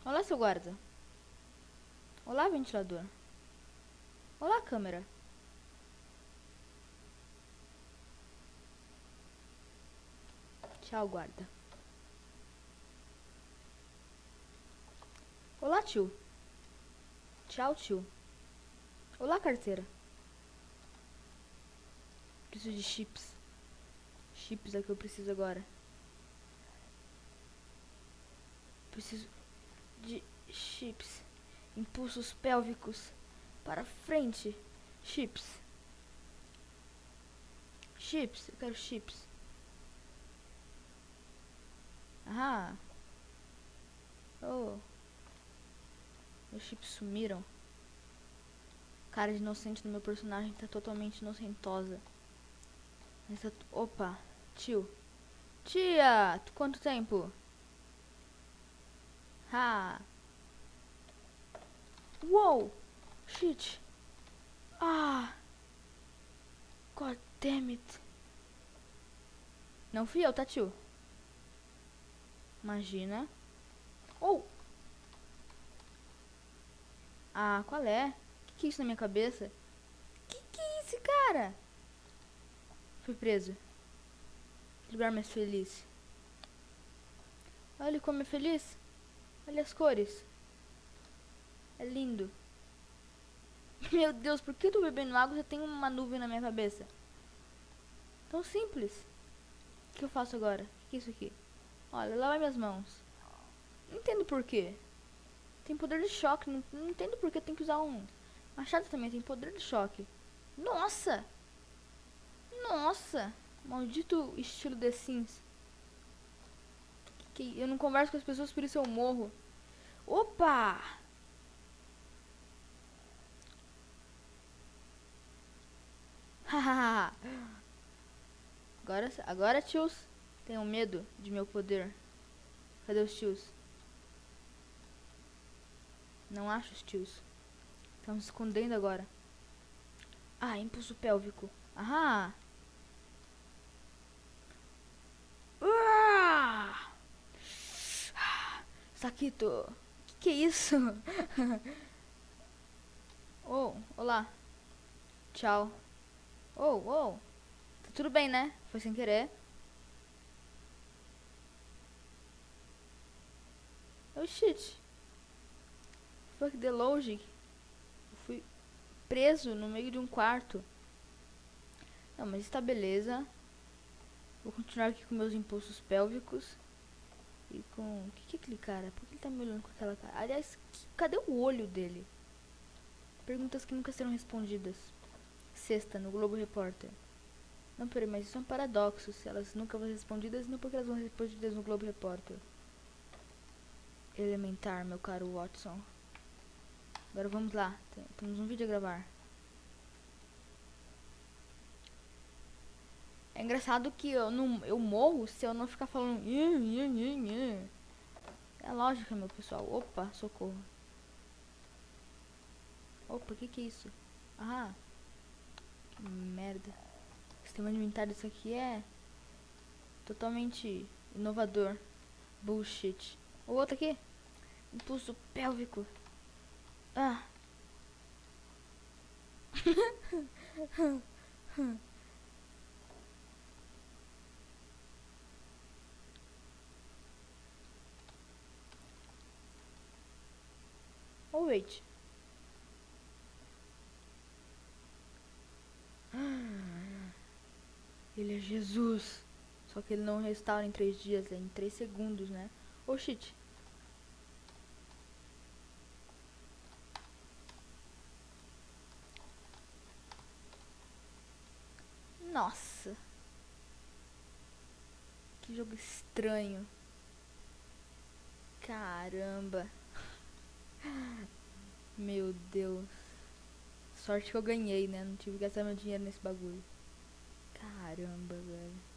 Olá, seu guarda. Olá, ventilador. Olá, câmera. Tchau, guarda. Olá, tio. Tchau, tio. Olá, carteira. Preciso de chips. Chips é o que eu preciso agora. Preciso de chips. Impulsos pélvicos. Para frente. Chips. Chips. Eu quero chips. Ah. Oh. Meus chips sumiram. Cara de inocente do meu personagem tá totalmente inocentosa. Opa. Tio. Tia! Quanto tempo? Ha! Uou! Shit! Ah! God damn it! Não fui eu, tá, tio? Imagina. Oh! Ah, qual é? Que é isso na minha cabeça? Que é esse cara? Fui preso. Que lugar mais feliz. Olha como é feliz. Olha as cores. É lindo. Meu Deus, por que eu tô bebendo água e já tem uma nuvem na minha cabeça? Tão simples. O que eu faço agora? O que é isso aqui? Olha, lá vai minhas mãos. Não entendo por quê. Tem poder de choque. Não entendo por que tem que usar um machado também. Tem poder de choque. Nossa! Nossa! Maldito estilo The Sims. Eu não converso com as pessoas, por isso eu morro. Opa! Hahaha. agora, tios, tenham medo de meu poder. Cadê os tios? Não acho os tios. Estão se escondendo agora. Ah, impulso pélvico. Aham. Ah! Saquito. Que é isso? Oh, olá. Tchau. Oh, oh. Tá tudo bem, né? Foi sem querer. Oh, shit. Fuck the logic. Eu fui preso no meio de um quarto. Não, mas está beleza. Vou continuar aqui com meus impulsos pélvicos. E com... O que é aquele cara? Por que ele tá me olhando com aquela cara? Aliás, cadê o olho dele? Perguntas que nunca serão respondidas. Sexta, no Globo Repórter. Não, peraí, mas isso é um paradoxo. Se elas nunca vão ser respondidas, não porque elas vão ser respondidas no Globo Repórter. Elementar, meu caro Watson. Agora vamos lá. Temos um vídeo a gravar. É engraçado que eu morro se eu não ficar falando. É lógica, meu pessoal. Opa, socorro. Opa, que é isso? Ah, que merda. O sistema alimentar disso aqui é totalmente inovador. Bullshit. O outro aqui. Impulso pélvico. Ah. Oh, wait. Ele é Jesus. Só que ele não restaura em 3 dias, é em 3 segundos, né? Oh, shit. Nossa. Que jogo estranho. Caramba. Meu Deus. Sorte que eu ganhei, né? Não tive que gastar meu dinheiro nesse bagulho. Caramba, velho.